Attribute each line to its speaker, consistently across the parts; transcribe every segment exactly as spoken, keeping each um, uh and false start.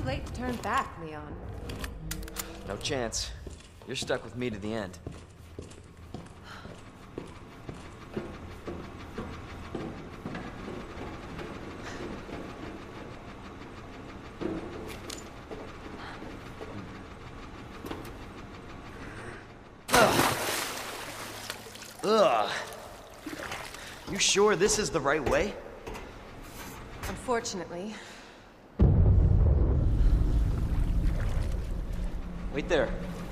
Speaker 1: late to turn back, Leon.
Speaker 2: No chance. You're stuck with me to the end. Ugh. You sure this is the right way?
Speaker 1: Unfortunately.
Speaker 2: Wait there.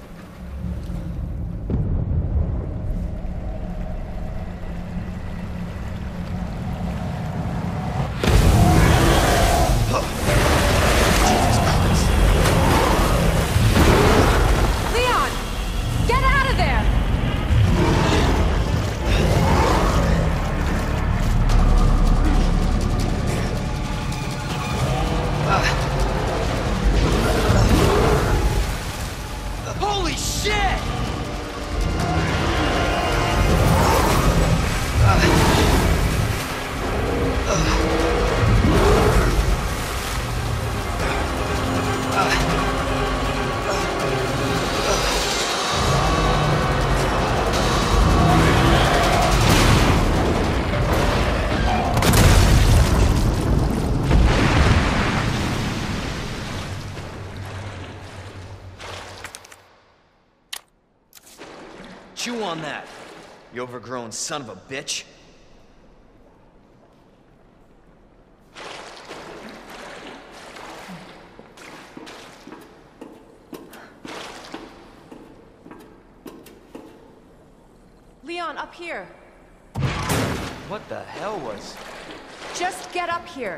Speaker 1: Leon! Get out of there!
Speaker 2: Holy shit! Chew on that, you overgrown son of a bitch.
Speaker 1: Leon, up here.
Speaker 2: What the hell was...
Speaker 1: Just get up here.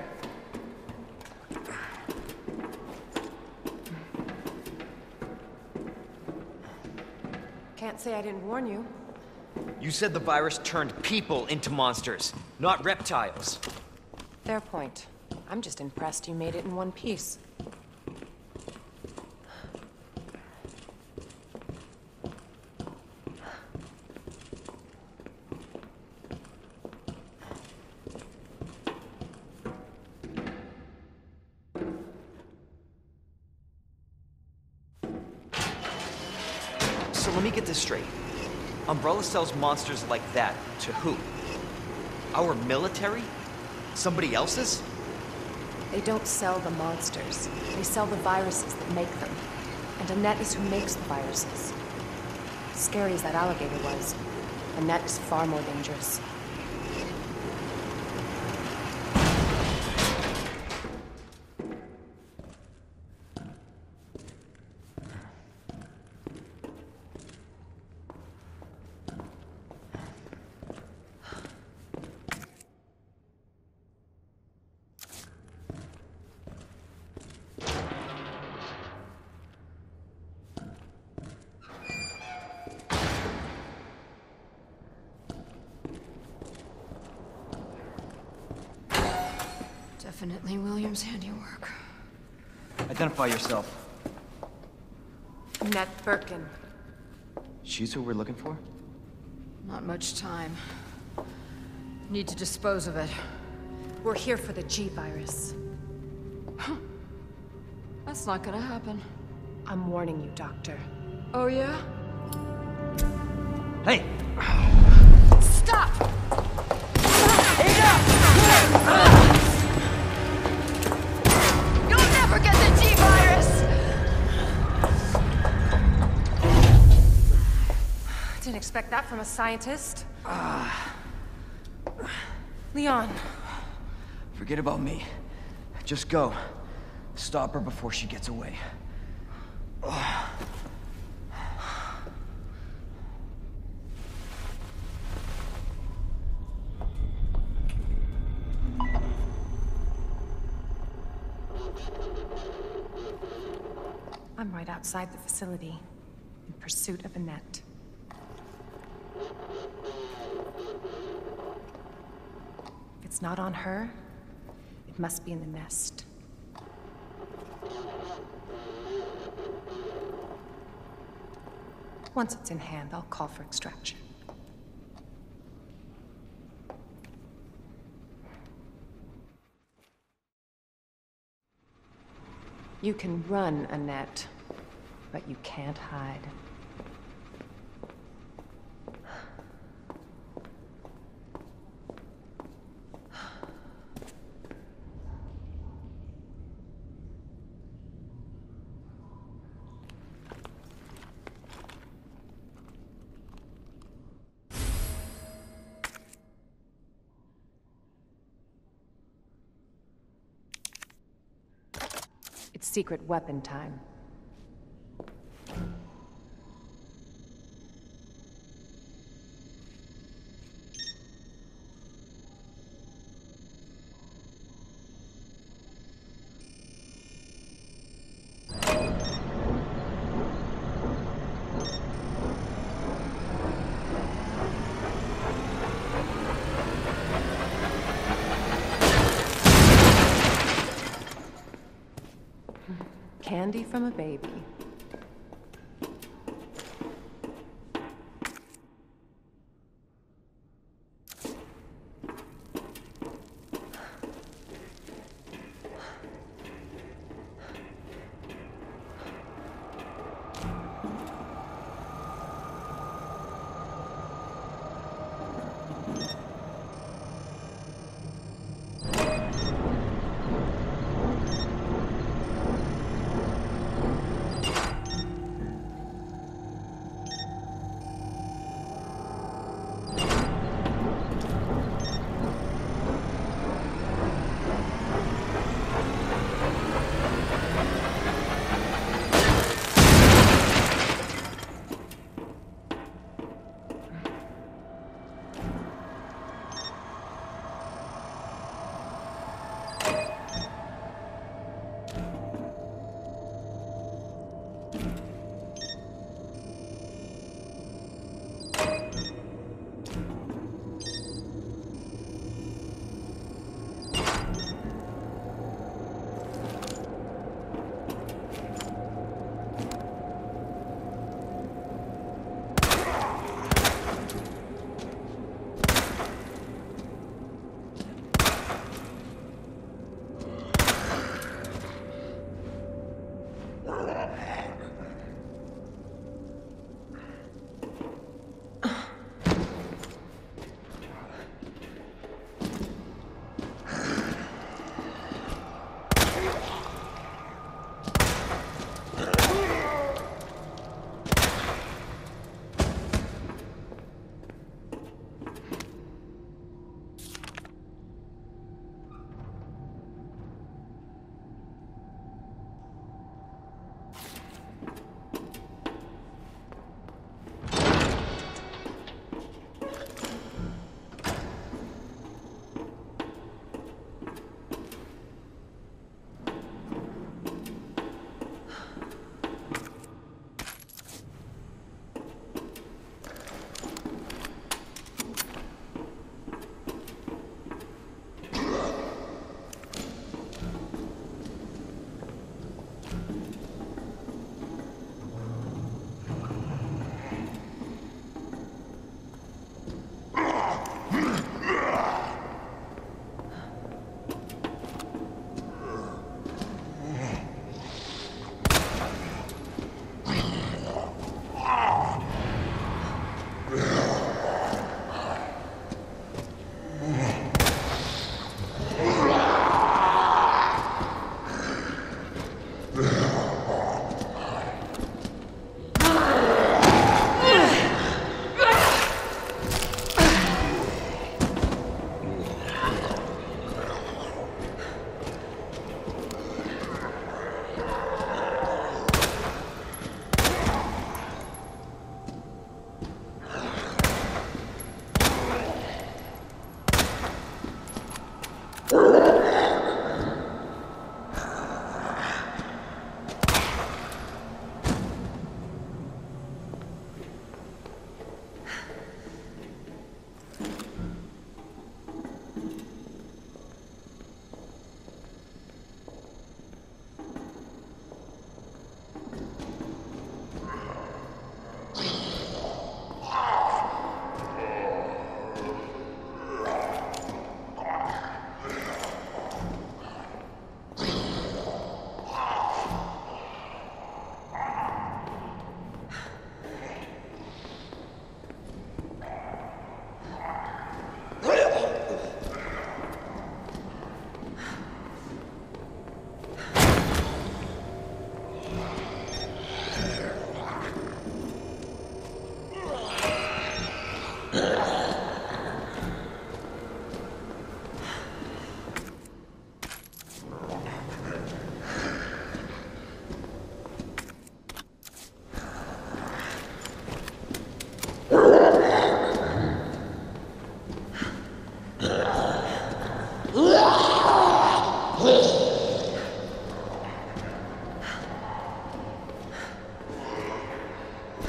Speaker 1: Can't say I didn't warn you.
Speaker 2: You said the virus turned people into monsters, not reptiles.
Speaker 1: Fair point. I'm just impressed you made it in one piece.
Speaker 2: So let me get this straight. Umbrella sells monsters like that to who? Our military? Somebody else's?
Speaker 1: They don't sell the monsters. They sell the viruses that make them. And Annette is who makes the viruses. Scary as that alligator was, Annette is far more dangerous.
Speaker 3: Definitely William's handiwork.
Speaker 2: Identify yourself.
Speaker 1: Annette Birkin.
Speaker 2: She's who we're looking for?
Speaker 3: Not much time. Need to dispose of it.
Speaker 1: We're here for the G-Virus.
Speaker 3: That's not gonna happen.
Speaker 1: I'm warning you, Doctor.
Speaker 3: Oh yeah?
Speaker 2: Hey!
Speaker 1: Stop!
Speaker 3: You'll never get the G-Virus!
Speaker 1: Didn't expect that from a scientist. Leon.
Speaker 2: Forget about me. Just go. Stop her before she gets away.
Speaker 1: I'm right outside the facility, in pursuit of Annette. If it's not on her, it must be in the nest. Once it's in hand, I'll call for extraction. You can run, Annette, but you can't hide. It's secret weapon time. Candy from a baby.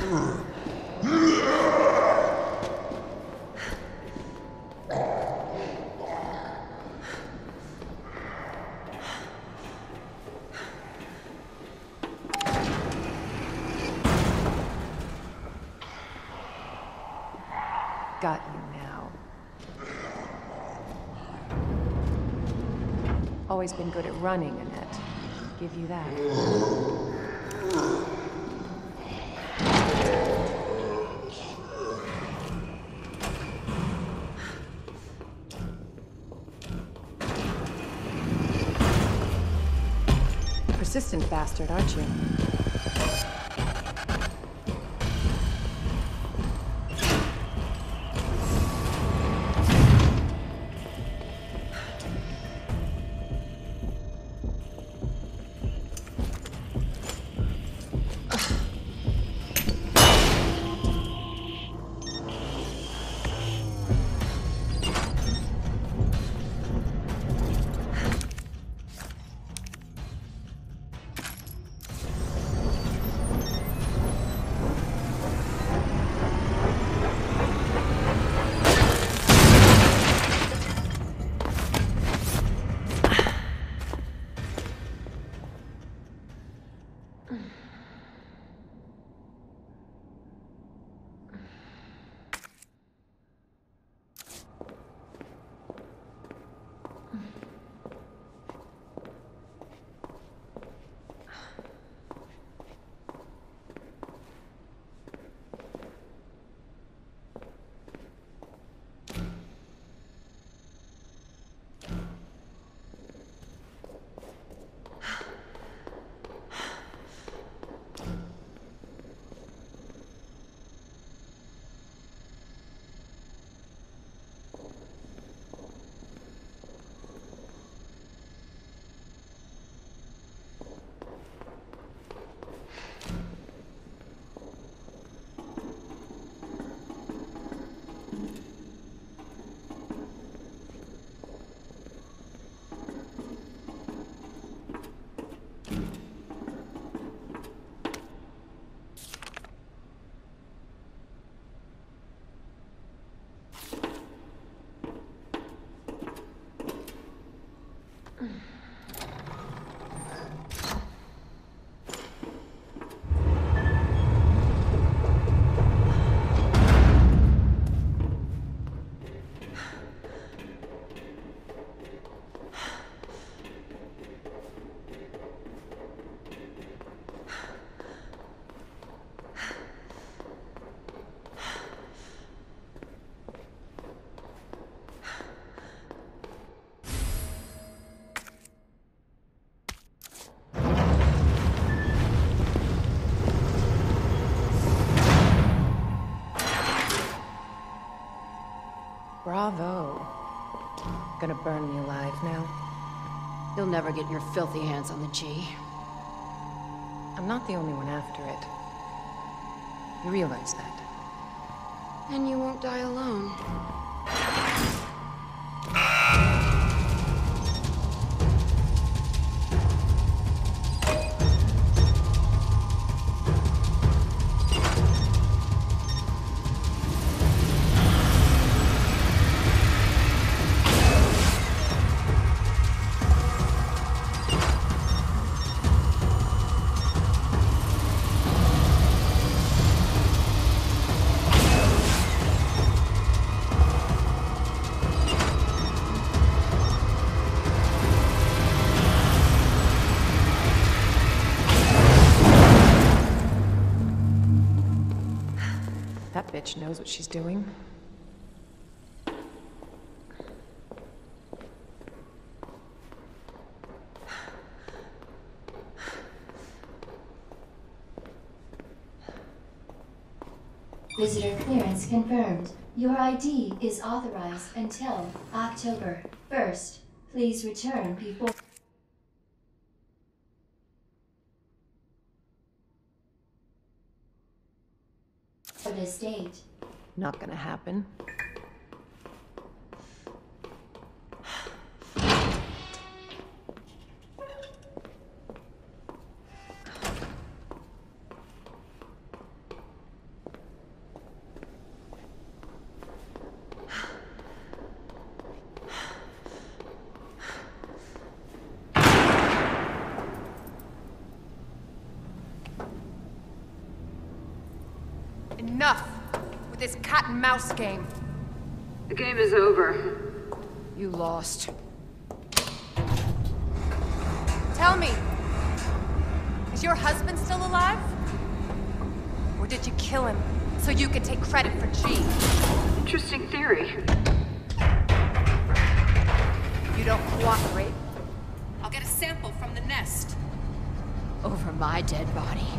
Speaker 1: Got you now. Always been good at running, Annette. Give you that. Persistent bastard, aren't you? Bravo. Gonna burn me alive now?
Speaker 3: You'll never get your filthy hands on the G.
Speaker 1: I'm not the only one after it. You realize that?
Speaker 3: And you won't die alone.
Speaker 1: That bitch knows what she's doing.
Speaker 4: Visitor clearance confirmed. Your I D is authorized until October first. Please return before... for this date.
Speaker 1: Not gonna happen. Enough with this cat and mouse game.
Speaker 3: The game is over. You lost.
Speaker 1: Tell me, is your husband still alive? Or did you kill him so you could take credit for G?
Speaker 3: Interesting theory.
Speaker 1: You don't cooperate, I'll get a sample from the nest.
Speaker 3: Over my dead body.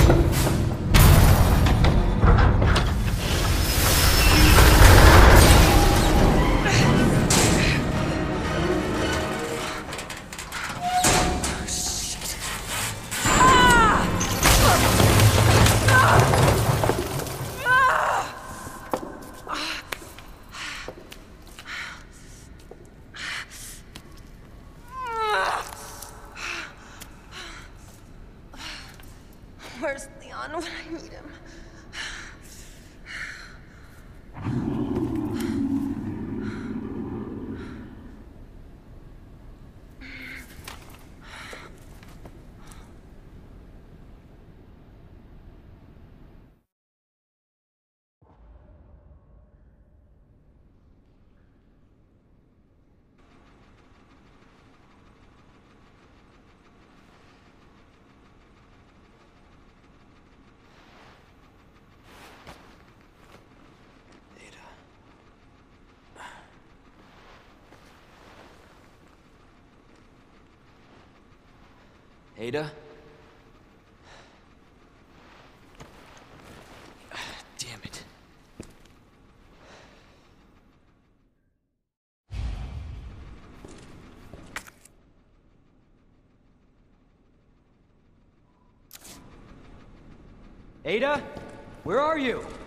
Speaker 1: Where's Leon when I need him?
Speaker 2: Ada? Damn it. Ada? Where are you?